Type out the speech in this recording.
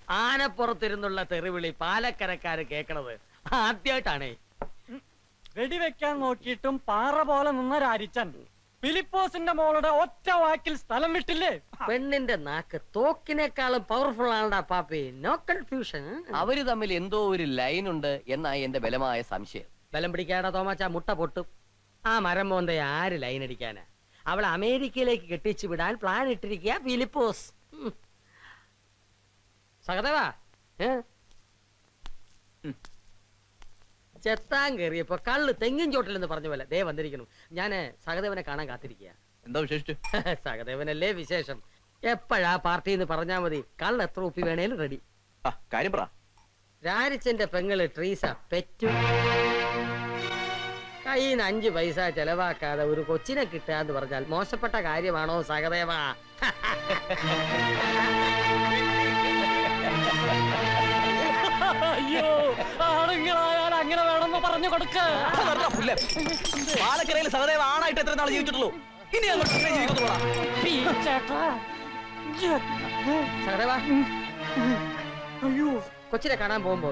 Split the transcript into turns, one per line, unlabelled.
ആനപ്പുറത്തിരുന്നുള്ള തെറിവിളി പാലക്കരക്കാര് കേക്കണത് ആദ്യമായിട്ടാണേ.
വെടിവെക്കാൻ നോക്കിയിട്ടും പാറ പോലെ നിന്നൊരാരിച്ചൻ ഫിലിപ്പോസിന്റെ മോളുടെ ഒറ്റ വാക്കിൽ സ്ഥലം വിട്ടില്ലേ?
പെണ്ണിന്റെ നാക്ക് തോക്കിനേക്കാളും പവർഫുൾ ആണടാ പാപ്പി. No confusion.
അവര് തമ്മിൽ എന്തോ ഒരു ലൈൻ ഉണ്ട് എന്നായി എന്റെ ബലമായ സംശയം.
ബലം പിടിക്കാടാ തോമാച്ച, മുട്ട പൊട്ടും. ആ മരം മോന്തെ ആര് ലൈൻ അടിക്കാനാ? അവളെ അമേരിക്കയിലേക്ക് കെട്ടിച്ചു വിടാൻ പ്ലാൻ ഇട്ടിരിക്കുക ഫിലിപ്പോസ്. സഹദേവാ, ചെത്താൻ കയറിയപ്പോ കള്ള് തെങ്ങിൻ ചോട്ടിലെന്ന് പറഞ്ഞ പോലെ ദേ വന്നിരിക്കുന്നു. ഞാന് സഹദേവനെ കാണാൻ കാത്തിരിക്കുക.
എന്താ വിശേഷിച്ചു?
സഹദേവനല്ലേ വിശേഷം. എപ്പോഴാ പാർട്ടി എന്ന് പറഞ്ഞാ മതി. കള്ള് എത്ര ഉപ്പി വേണേലും റെഡി.
കാര്യം പറ.
രാരിച്ചന്റെ പെങ്ങള് ട്രീസ പെറ്റു. കയ്യിൽ 5 പൈസ ചെലവാക്കാതെ ഒരു കൊച്ചിനെ കിട്ടുക എന്ന് പറഞ്ഞാൽ മോശപ്പെട്ട കാര്യമാണോ സഹദേവ?
അയ്യോ, ആണുങ്ങളായാൽ അങ്ങനെ വേണമെന്ന് പറഞ്ഞു കൊടുക്ക.
പാലക്കരയിൽ സഹദേവ ആണായിട്ട് എത്ര നാൾ ജീവിച്ചിട്ടുള്ളൂ? ഇനി
സഹദേവ,
അയ്യോ,
കൊച്ചിനെ കാണാൻ പോകുമ്പോ